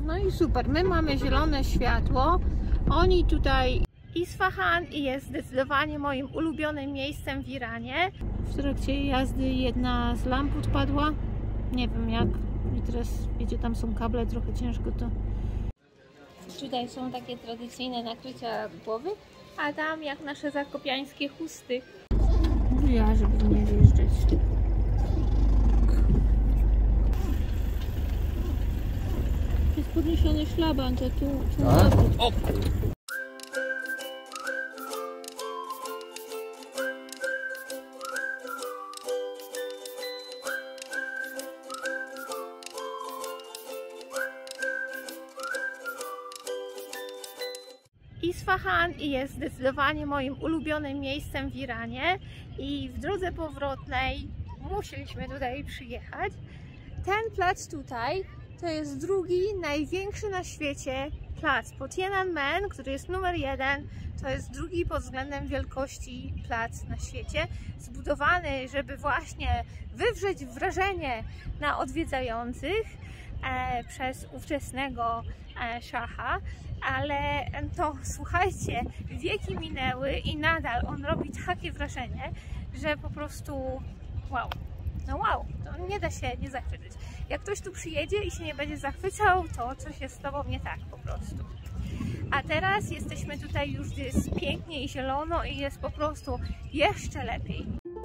No i super, my mamy zielone światło, oni tutaj... Isfahan jest zdecydowanie moim ulubionym miejscem w Iranie. W trakcie jazdy jedna z lamp odpadła, nie wiem jak, i teraz wiecie, tam są kable, trochę ciężko to. Tutaj są takie tradycyjne nakrycia głowy, a tam jak nasze zakopiańskie chusty. Ja, żeby nie wjeżdżać. Jest podniesiony szlaban, to tu o! Isfahan jest zdecydowanie moim ulubionym miejscem w Iranie i w drodze powrotnej musieliśmy tutaj przyjechać. Ten plac tutaj to jest drugi największy na świecie plac. Po Tiananmen, który jest numer 1, to jest drugi pod względem wielkości plac na świecie. Zbudowany, żeby właśnie wywrzeć wrażenie na odwiedzających przez ówczesnego szacha, ale to słuchajcie, wieki minęły i nadal on robi takie wrażenie, że po prostu wow, no wow, to nie da się nie zachwycić. Jak ktoś tu przyjedzie i się nie będzie zachwycał, to coś jest z tobą nie tak po prostu. A teraz jesteśmy tutaj już, gdzie jest pięknie i zielono i jest po prostu jeszcze lepiej.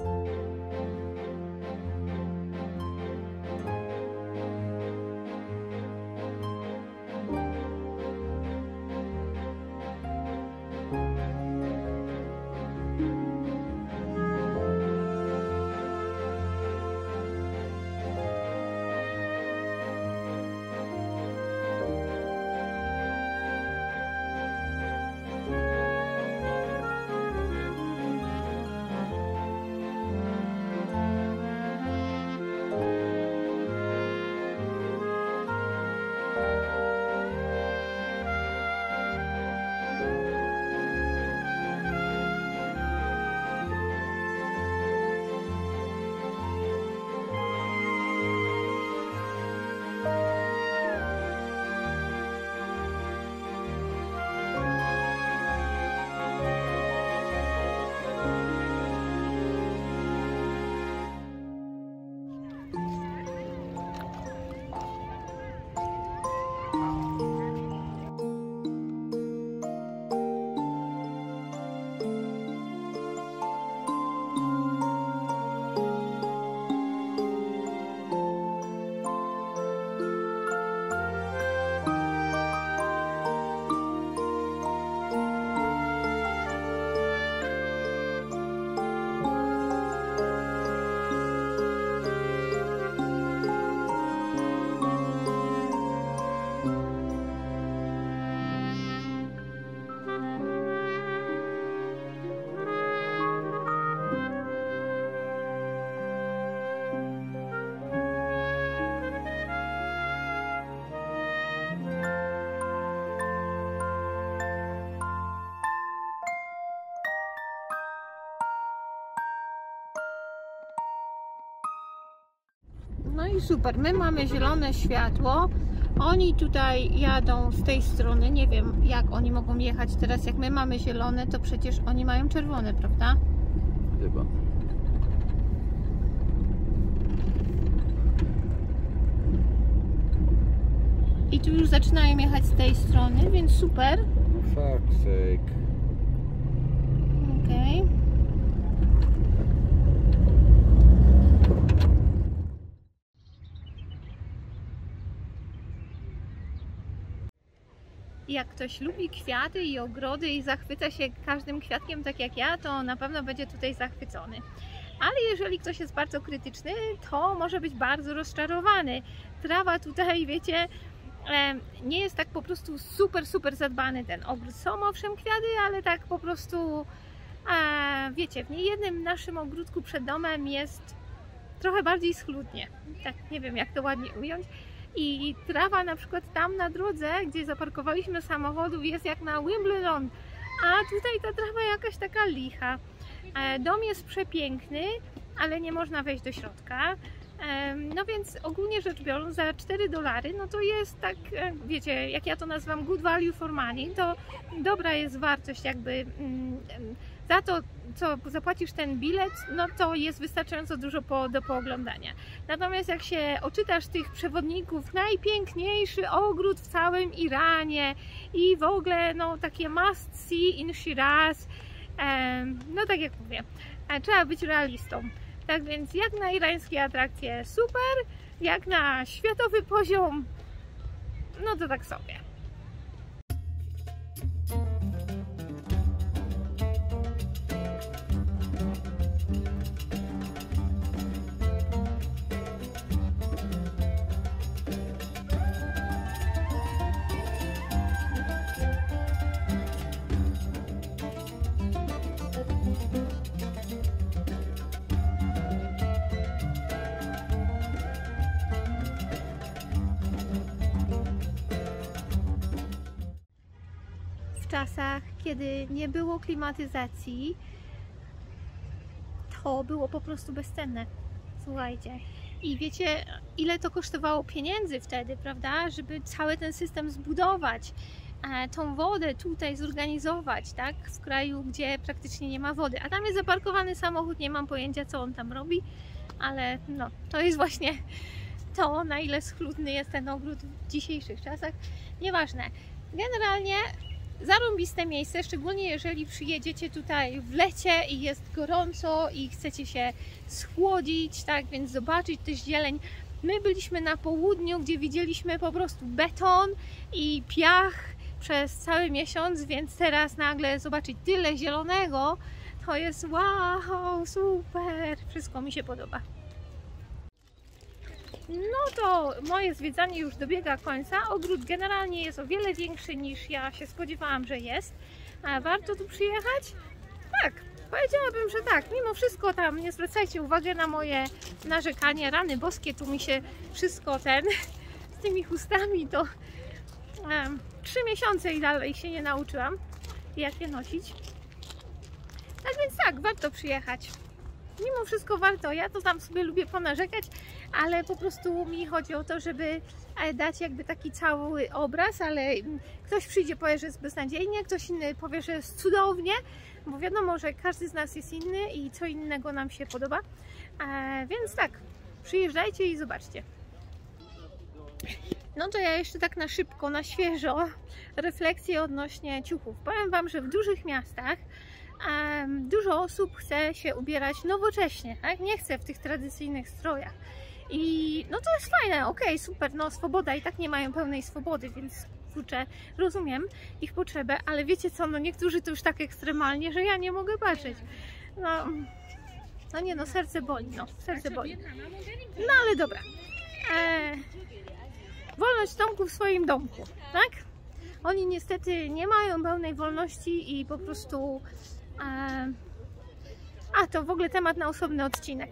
No i super, my mamy zielone światło, oni tutaj jadą z tej strony, nie wiem jak oni mogą jechać teraz, jak my mamy zielone, to przecież oni mają czerwone, prawda? Chyba. I tu już zaczynają jechać z tej strony, więc super. Fuck's sake. Okej. Jak ktoś lubi kwiaty i ogrody i zachwyca się każdym kwiatkiem tak jak ja, to na pewno będzie tutaj zachwycony. Ale jeżeli ktoś jest bardzo krytyczny, to może być bardzo rozczarowany. Trawa tutaj, wiecie, nie jest tak po prostu super zadbany ten ogród. Są owszem kwiaty, ale tak po prostu, wiecie, w niejednym naszym ogródku przed domem jest trochę bardziej schludnie. Tak, nie wiem jak to ładnie ująć. I trawa na przykład tam na drodze, gdzie zaparkowaliśmy samochodów, jest jak na Wimbledon, a tutaj ta trawa jakaś taka licha. Dom jest przepiękny, ale nie można wejść do środka. No więc ogólnie rzecz biorąc za $4, no to jest tak, wiecie, jak ja to nazywam good value for money, to dobra jest wartość jakby za to, co zapłacisz ten bilet, no to jest wystarczająco dużo do pooglądania. Natomiast jak się oczytasz tych przewodników, najpiękniejszy ogród w całym Iranie i w ogóle no takie must see in Shiraz, no tak jak mówię, trzeba być realistą. Tak więc jak na irańskie atrakcje super, jak na światowy poziom, no to tak sobie. W czasach, kiedy nie było klimatyzacji, to było po prostu bezcenne. Słuchajcie. I wiecie, ile to kosztowało pieniędzy wtedy, prawda? Żeby cały ten system zbudować, tą wodę tutaj zorganizować, tak? W kraju, gdzie praktycznie nie ma wody. A tam jest zaparkowany samochód, nie mam pojęcia, co on tam robi, ale no, to jest właśnie to, na ile schludny jest ten ogród w dzisiejszych czasach. Nieważne. Generalnie zarąbiste miejsce, szczególnie jeżeli przyjedziecie tutaj w lecie i jest gorąco i chcecie się schłodzić, tak, więc zobaczyć tę zieleń. My byliśmy na południu, gdzie widzieliśmy po prostu beton i piach przez cały miesiąc, więc teraz nagle zobaczyć tyle zielonego, to jest wow, super, wszystko mi się podoba. No to moje zwiedzanie już dobiega końca. Ogród generalnie jest o wiele większy niż ja się spodziewałam, że jest. A warto tu przyjechać? Tak, powiedziałabym, że tak. Mimo wszystko tam nie zwracajcie uwagi na moje narzekanie. Rany boskie, tu mi się wszystko z tymi chustami to 3 miesiące i dalej się nie nauczyłam, jak je nosić. Tak więc tak, warto przyjechać. Mimo wszystko warto, ja to tam sobie lubię ponarzekać, ale po prostu mi chodzi o to, żeby dać jakby taki cały obraz, ale ktoś przyjdzie, powie, że jest beznadziejnie, ktoś inny powie, że jest cudownie, bo wiadomo, że każdy z nas jest inny i co innego nam się podoba, więc tak, przyjeżdżajcie i zobaczcie. No to ja jeszcze tak na szybko, na świeżo refleksje odnośnie ciuchów. Powiem Wam, że w dużych miastach dużo osób chce się ubierać nowocześnie, tak? Nie chce w tych tradycyjnych strojach. I no to jest fajne, okej, super, no swoboda, i tak nie mają pełnej swobody, więc kurczę, rozumiem ich potrzebę, ale wiecie co, no niektórzy to już tak ekstremalnie, że ja nie mogę patrzeć. No nie no, serce boli, no, serce boli. No ale dobra. Wolność Tomku w swoim domku, tak? Oni niestety nie mają pełnej wolności i po prostu... to w ogóle temat na osobny odcinek.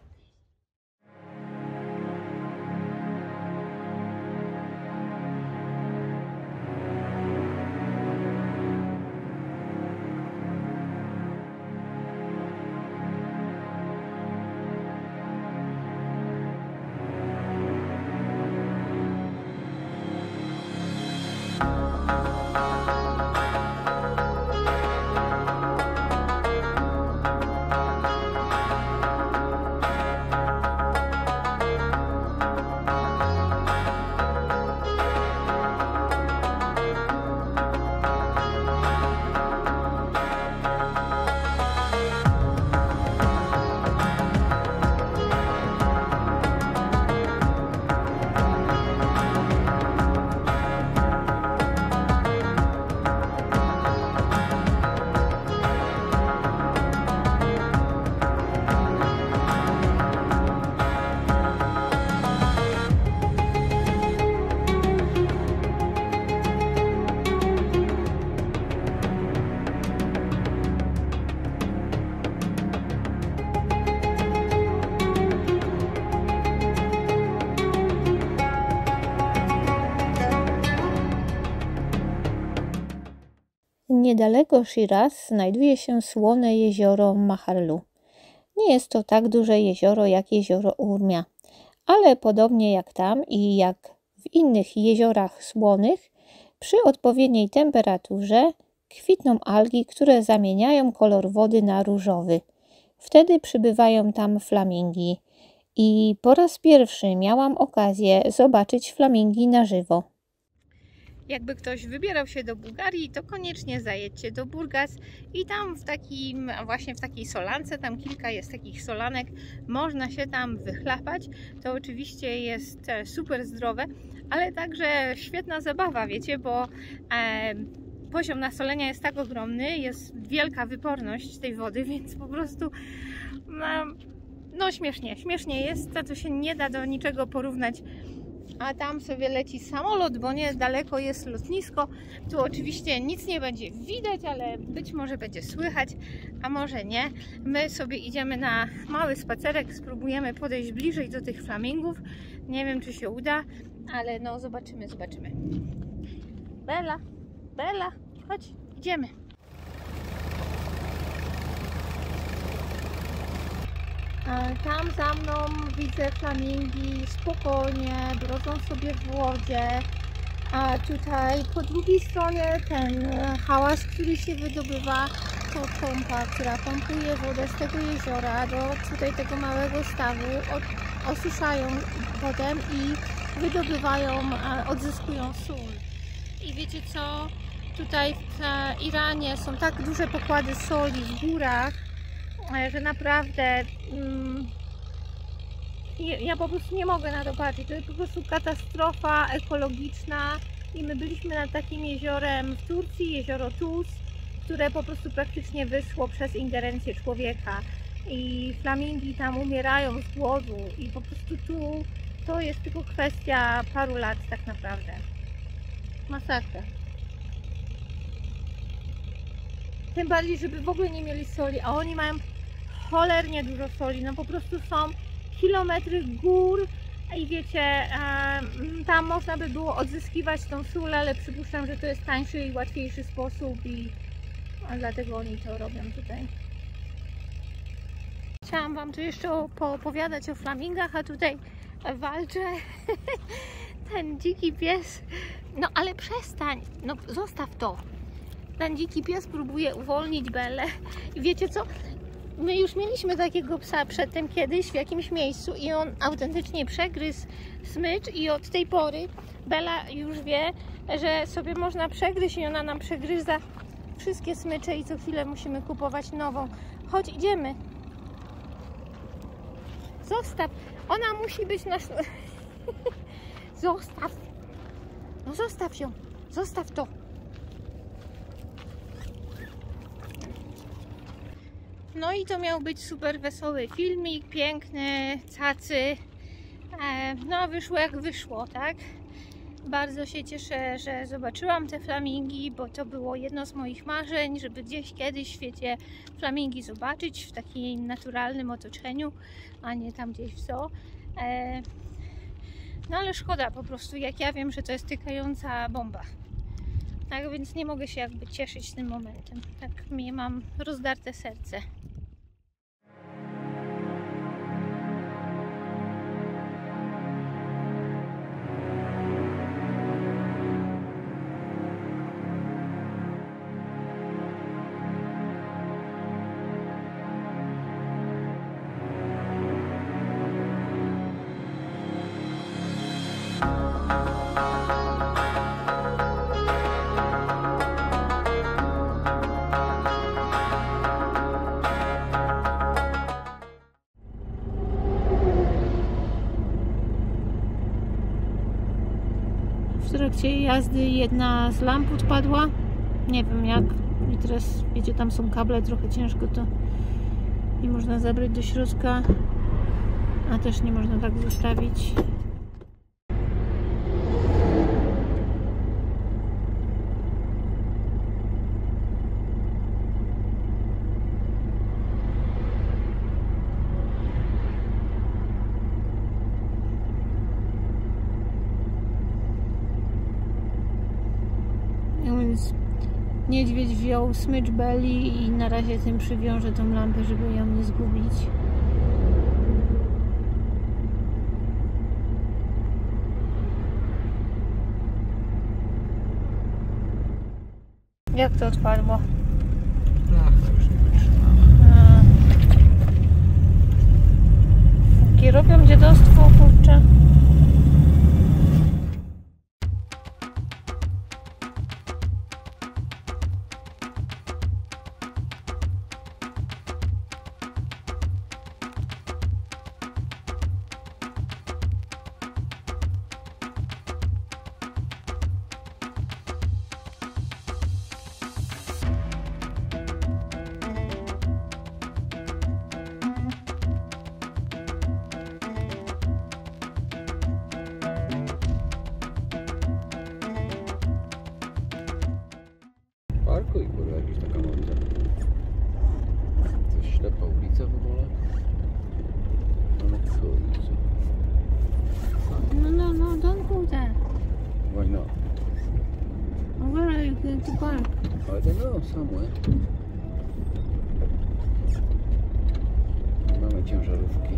Niedaleko Shiraz znajduje się słone jezioro Maharlu. Nie jest to tak duże jezioro jak jezioro Urmia, ale podobnie jak tam i jak w innych jeziorach słonych, przy odpowiedniej temperaturze kwitną algi, które zamieniają kolor wody na różowy. Wtedy przybywają tam flamingi i po raz pierwszy miałam okazję zobaczyć flamingi na żywo. Jakby ktoś wybierał się do Bułgarii, to koniecznie zajedźcie do Burgas i tam w takiej solance, tam kilka jest takich solanek, można się tam wychlapać. To oczywiście jest super zdrowe, ale także świetna zabawa, wiecie, bo poziom nasolenia jest tak ogromny, jest wielka wyporność tej wody, więc po prostu no śmiesznie jest, to się nie da do niczego porównać. A tam sobie leci samolot, bo niedaleko jest lotnisko. Tu oczywiście nic nie będzie widać, ale być może będzie słychać, a może nie. My sobie idziemy na mały spacerek, spróbujemy podejść bliżej do tych flamingów. Nie wiem, czy się uda, ale no zobaczymy. Bella, chodź, idziemy. Tam za mną widzę flamingi spokojnie, brodzą sobie w wodzie, a tutaj po drugiej stronie ten hałas, który się wydobywa, to pompa, która pompuje wodę z tego jeziora do tutaj tego małego stawu, osuszają potem i wydobywają, odzyskują sól. I wiecie co? Tutaj w Iranie są tak duże pokłady soli w górach, że naprawdę ja po prostu nie mogę na to patrzeć. To jest po prostu katastrofa ekologiczna i my byliśmy nad takim jeziorem w Turcji, jezioro Tuz, które po prostu praktycznie wyschło przez ingerencję człowieka i flamingi tam umierają z głodu i po prostu tu to jest tylko kwestia paru lat tak naprawdę. Masakra. Tym bardziej, żeby w ogóle nie mieli soli, a oni mają cholernie dużo soli, no po prostu są kilometry gór i wiecie, tam można by było odzyskiwać tą sól, ale przypuszczam, że to jest tańszy i łatwiejszy sposób i dlatego oni to robią tutaj. Chciałam wam tu jeszcze poopowiadać o flamingach, a tutaj walczę ten dziki pies, no ale przestań, no zostaw to. Ten dziki pies próbuje uwolnić Bellę i wiecie co? My już mieliśmy takiego psa przedtem kiedyś w jakimś miejscu i on autentycznie przegryzł smycz i od tej pory Bella już wie, że sobie można przegryźć i ona nam przegryza wszystkie smycze i co chwilę musimy kupować nową. Chodź, idziemy. Zostaw. Ona musi być nasz... Zostaw. No zostaw ją. Zostaw to. No i to miał być super wesoły filmik, piękny, cacy. No wyszło jak wyszło, tak? Bardzo się cieszę, że zobaczyłam te flamingi, bo to było jedno z moich marzeń, żeby gdzieś kiedyś w świecie flamingi zobaczyć w takim naturalnym otoczeniu, a nie tam gdzieś w zoo. No ale szkoda po prostu, jak ja wiem, że to jest tykająca bomba. Tak więc nie mogę się jakby cieszyć tym momentem. Tak mam rozdarte serce. W trakcie jazdy jedna z lamp odpadła, nie wiem jak, i teraz wiecie, tam są kable, trochę ciężko to nie można zabrać do środka, a też nie można tak zostawić. Więc niedźwiedź wziął smycz Belli i na razie tym przywiąże tą lampę, żeby ją nie zgubić. Jak to odpadło? Blacha już nie wytrzymała. Jakie robią dziadostwo, kurczę. Parkuj, kurwa, jakaś taka mądra. Coś ślepa ulica w ogóle? Ale kurczę. No, don't go there. Why not? Where are you going to park? I don't know, somewhere. Mamy ciężarówki.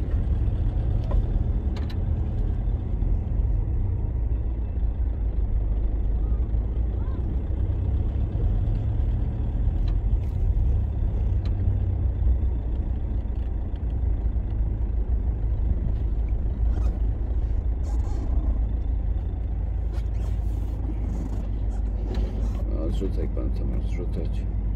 Zrzucaj pan, co masz zrzucać.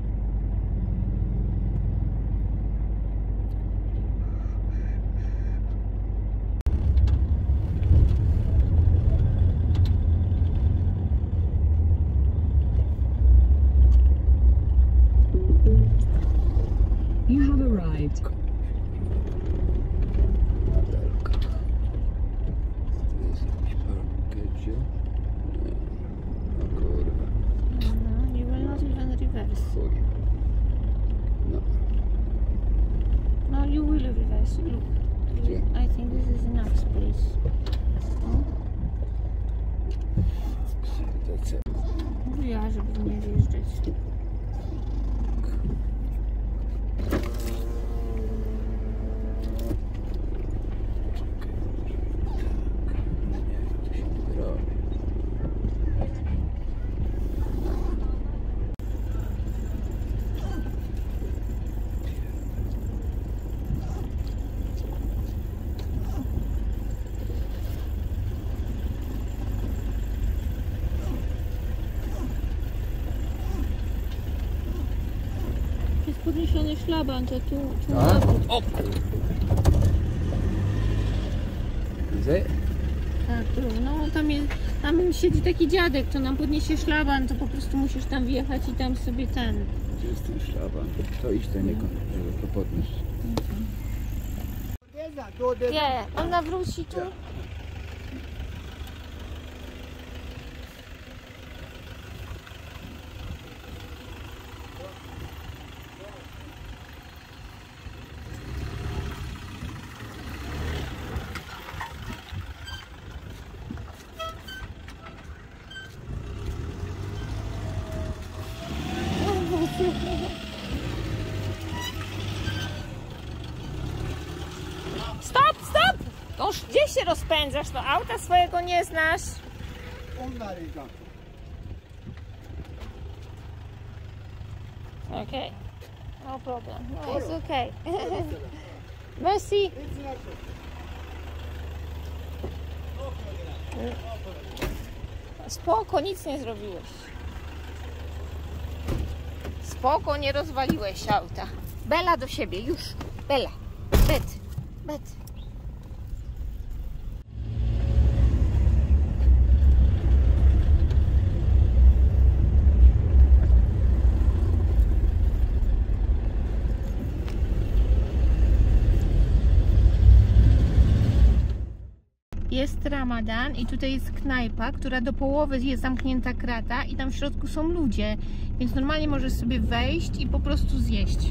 You have arrived. Nadelka. Tu jest jakiś parkiecie? Nie. O kurwa. No, you will not even reverse. Chuj. No. No, you will reverse. Look. Gdzie? I think this is enough space. No. Cywilizacja. Ja, żeby nie wjeżdżać. Czekaj, może tak. No nie, to się nie robi. Jest podniesiony szlaban, to tu A? na bok. O kurwa. Widzę? Tak, tu. No tam siedzi taki dziadek, to nam podniesie szlaban, to po prostu musisz tam wjechać i tam sobie ten. Gdzie jest ten szlaban? To idź ten, żeby to podnieść. Nie, ona wróci tu. Stop, stop! Toż gdzie się rozpędzasz? To auta swojego nie znasz. Okay, no problem. No, it's okay. Merci. Spoko, nic nie zrobiłeś. Spoko, nie rozwaliłeś auta. Bela do siebie, już. Bela. Bet. Jest Ramadan i tutaj jest knajpa, która do połowy jest zamknięta krata i tam w środku są ludzie, więc normalnie możesz sobie wejść i po prostu zjeść.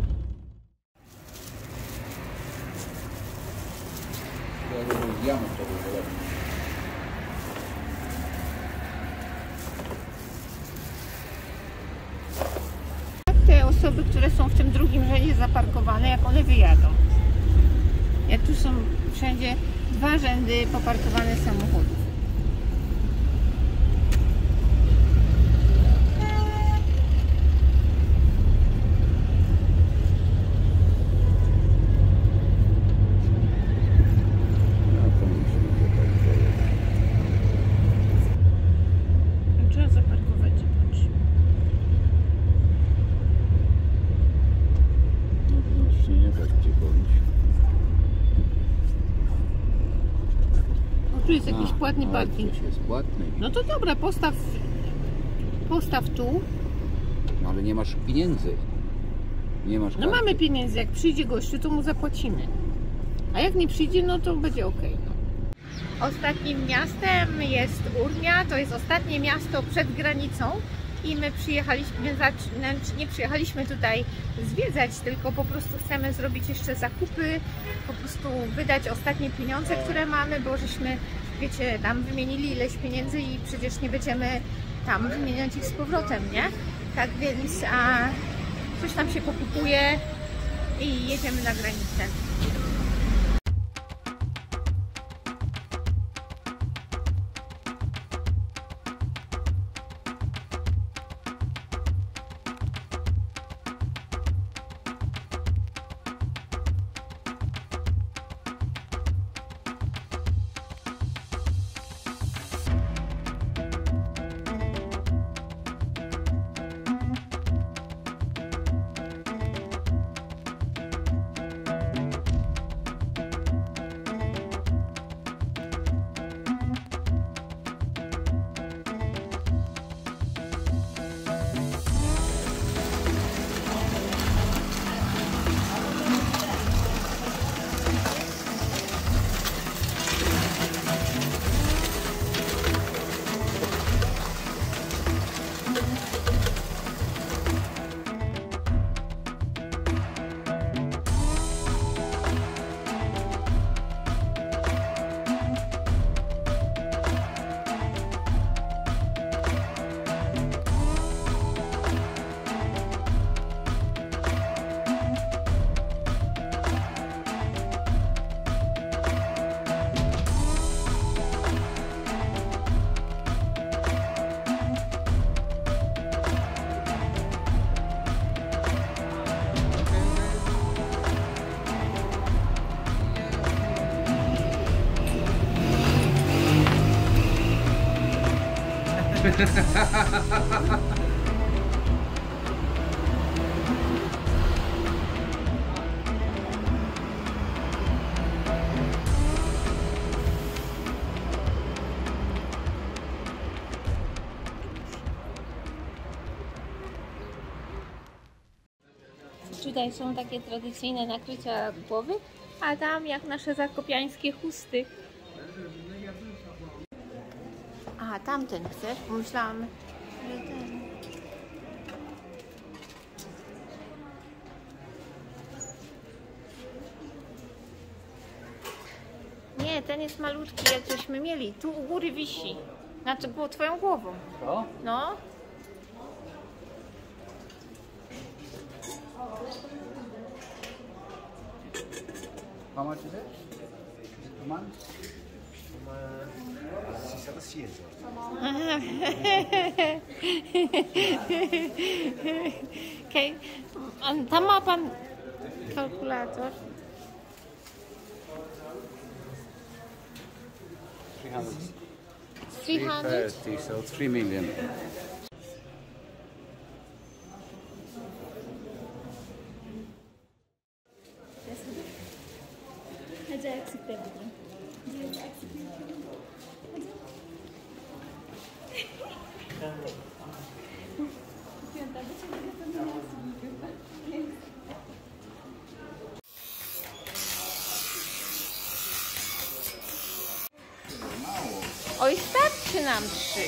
Te osoby, które są w tym drugim rzędzie zaparkowane, jak one wyjadą. Jak tu są wszędzie 2 rzędy poparkowane samochodów. płatny Ale parking. przecież jest płatny. No to dobra, postaw tu. No ale nie masz pieniędzy. Nie masz No karty. mamy pieniędzy, jak przyjdzie gościu, to mu zapłacimy. A jak nie przyjdzie, no to będzie ok. Ostatnim miastem jest Urmia, to jest ostatnie miasto przed granicą i my przyjechaliśmy, znaczy nie przyjechaliśmy tutaj zwiedzać, tylko po prostu chcemy zrobić jeszcze zakupy, po prostu wydać ostatnie pieniądze, które mamy, bo żeśmy, wiecie, tam wymienili ileś pieniędzy i przecież nie będziemy tam wymieniać ich z powrotem, nie? Tak więc coś tam się pokupuje i jedziemy na granicę. Tutaj są takie tradycyjne nakrycia głowy, a tam jak nasze zakopiańskie chusty. A, tamten chcesz? Pomyślałam, że ten. Nie, ten jest malutki, jak żeśmy mieli. Tu u góry wisi. Znaczy było twoją głową. Co? No. How much is it? A month? 607. Okej. Tam ma pan kalkulator. 300? 330, so 3 million. Oj, starczy nam 3.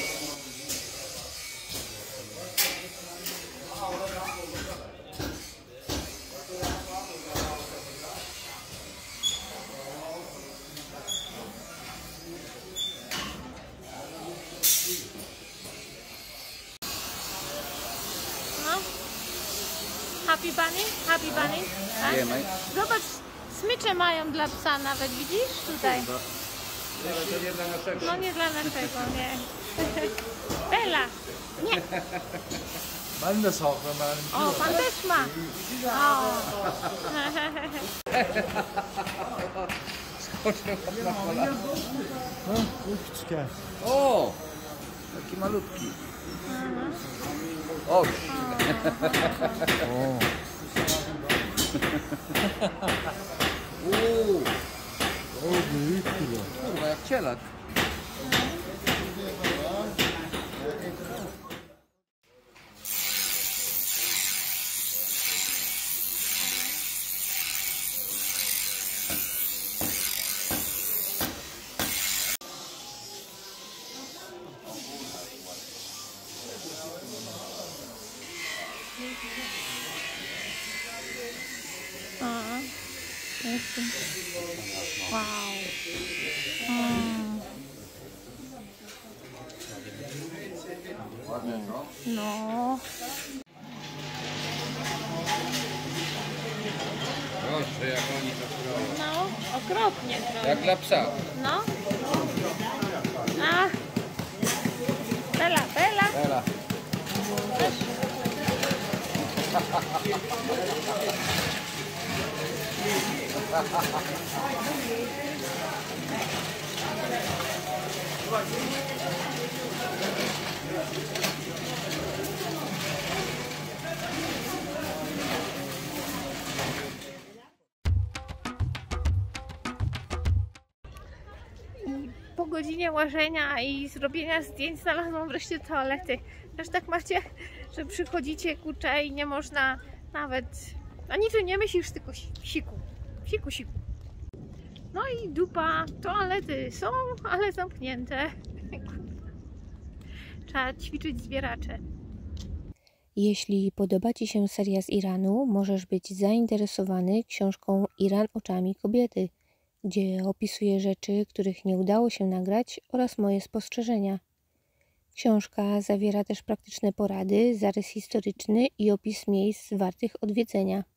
No. Happy Bunny? Happy Bunny? Tak? Yeah, mate. Zobacz, smycze mają dla psa nawet, widzisz? Tutaj. To nie dla naszego. No nie dla naszego, nie. Bella! Nie! Man das auch, wenn man O, pan też ma! O. O! Taki malutki. O! Kurwa, jak cielak. A, jestem. Wow. Mm. No. Proszę, jak oni to robią. No, okropnie trochę. Jak dla psa. No. A. Bela, Bela. Ela. I po godzinie łażenia i zrobienia zdjęć znalazłam wreszcie toalety. Też tak macie, że przychodzicie, kurczę, i nie można nawet na niczym nie myślisz, tylko siku. Siku, siku. No i dupa, toalety są, ale zamknięte. Trzeba ćwiczyć zbieracze. Jeśli podoba Ci się seria z Iranu, możesz być zainteresowany książką Iran oczami kobiety, gdzie opisuję rzeczy, których nie udało się nagrać oraz moje spostrzeżenia. Książka zawiera też praktyczne porady, zarys historyczny i opis miejsc wartych odwiedzenia.